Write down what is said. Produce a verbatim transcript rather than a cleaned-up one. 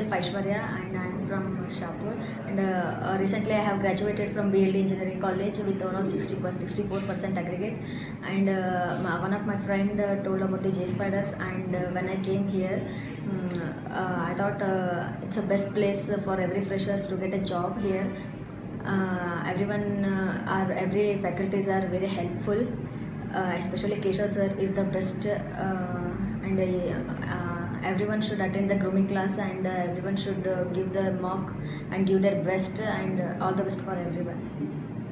myself Aishwarya and I am from Shapur, and uh, uh, recently I have graduated from B L D Engineering College with overall sixty sixty-four percent aggregate, and uh, my, one of my friend uh, told about the JSpiders, and uh, when I came here um, uh, I thought uh, it's the best place for every freshers to get a job here. Uh, everyone uh, are every faculties are very helpful, uh, especially Keshav sir is the best, uh, and uh, everyone should attend the grooming class, and uh, everyone should uh, give the mock and give their best, and uh, all the best for everyone.